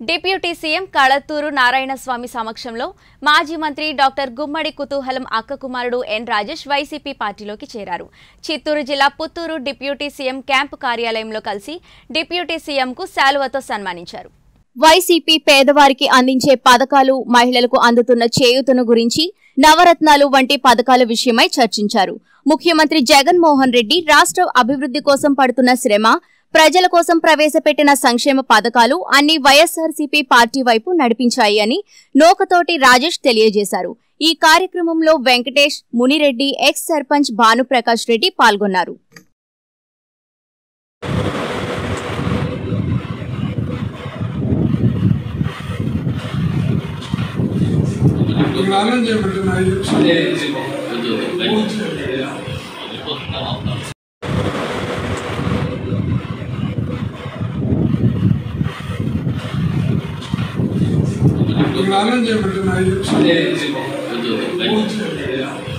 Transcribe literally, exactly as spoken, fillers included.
Deputy CM Kalathur Narayanaswamy సమక్షంలో మాజీ మంత్రి డాక్టర్ గుమ్మడి కుతూహలం అక్క కుమారుడు ఎన్ రాజేష్ వైసీపీ పార్టీలోకి చేరారు. చిత్తూరు జిల్లా పుత్తూరు డిప్యూటీ సీఎం క్యాంపు కార్యాలయంలో కలిసి డిప్యూటీ సీఎంకు శాలువతో సన్మానించారు. వైసీపీ పేదవారికి అందించే పథకాలు, మహిళలకు అందుతున్న చేయూతను గురించి, నవరత్నాలు వంటి పథకాల విషయమై చర్చించారు. ముఖ్యమంత్రి జగన్మోహన్ రెడ్డి రాష్ట్ర అభివృద్ధి కోసం పడుతున్న శ్రమ, ప్రజల కోసం ప్రవేశపెట్టిన సంక్షేమ పథకాలు అన్ని వైఎస్ఆర్సీపీ పార్టీ వైపు నడిపించాయి అని నోకతోటి రాజేష్ తెలియజేశారు. ఈ కార్యక్రమంలో వెంకటేష్, మునిరెడ్డి, ఎక్స్ సర్పంచ్ భానుప్రకాష్ రెడ్డి పాల్గొన్నారు. ఆనందం